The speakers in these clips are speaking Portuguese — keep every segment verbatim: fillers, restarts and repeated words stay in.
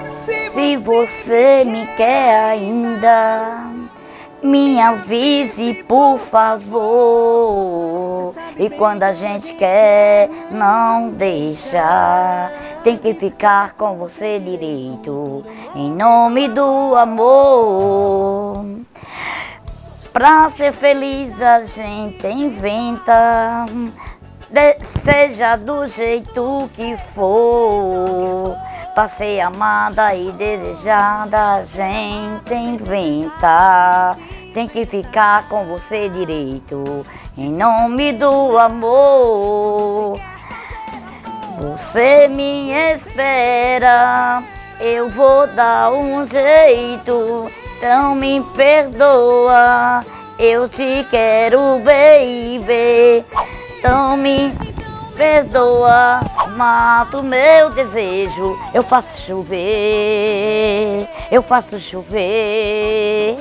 Se você me quer ainda, me avise, por favor. E quando a gente quer, não deixa. Tem que ficar com você direito, em nome do amor. Pra ser feliz a gente inventa, de, seja do jeito que for. Pra ser amada e desejada a gente inventa. Tem que ficar com você direito, em nome do amor. Você me espera, eu vou dar um jeito. Então me perdoa, eu te quero, baby. Então me perdoa, mato meu desejo. Eu faço chover, eu faço chover.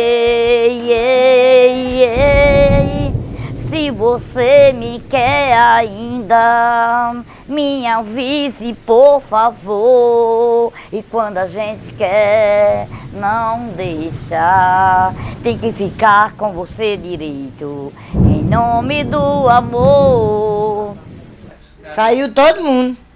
Se você me quer ainda, me avise, por favor. E quando a gente quer, não deixa. Tem que ficar com você direito, em nome do amor. Saiu todo mundo.